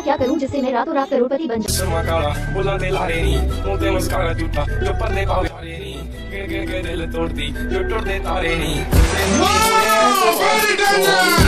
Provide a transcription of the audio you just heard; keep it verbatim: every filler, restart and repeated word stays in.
क्या करूं जिससे मैं रातों रात करोड़पति बन जाऊं? जो पर्दे पावे गिर गिर के दिल तोड़ती जो टूटते तारे नहीं।